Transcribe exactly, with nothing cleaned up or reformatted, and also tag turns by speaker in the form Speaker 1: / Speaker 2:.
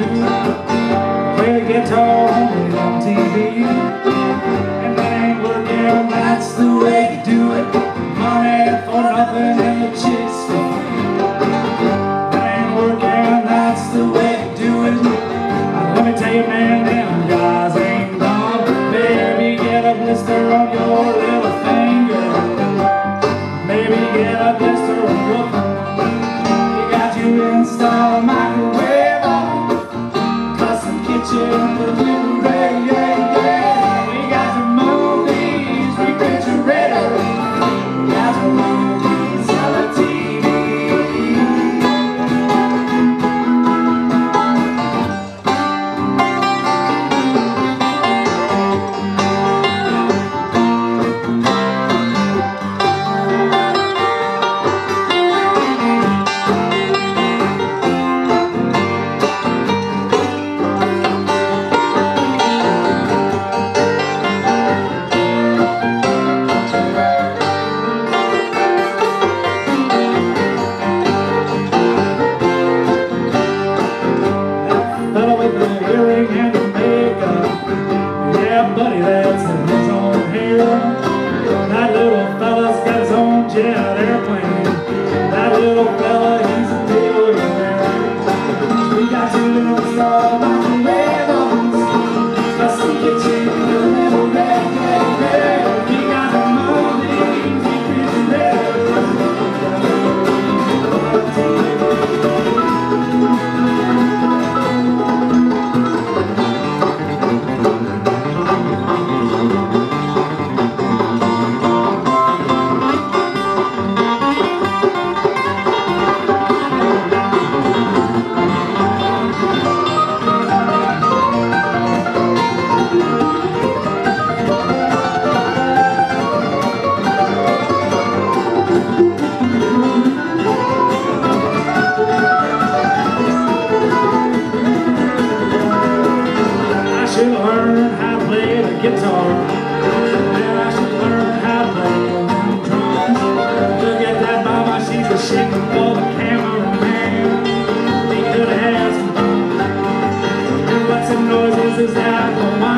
Speaker 1: Play the guitar only on T V, and that ain't working, that's the way you do it. Money for nothing and the chicks for free. That ain't working, that's the way you do it. Now, let me tell you, man, them guys ain't gone. Baby, get a blister on your little finger. Maybe get a blister on your thumb. You got you install a microwave on, custom kitchen with little ray, yeah, yeah. We got the movies, refrigerator. We got the movies, color T V. Fellow with the earring and the makeup, yeah, buddy, that's his own hair. That little fella's got his own jet airplane. That little fella, he's a billionaire. We got to install microwave ovens, custom kitchen with a little red, red, red. We got the movies, refrigerators. I should learn how to play the guitar, and I should learn how to play the drums. Look at that mama, she's a shaking for the cameraman. He could have some fun. And what some noises is that for my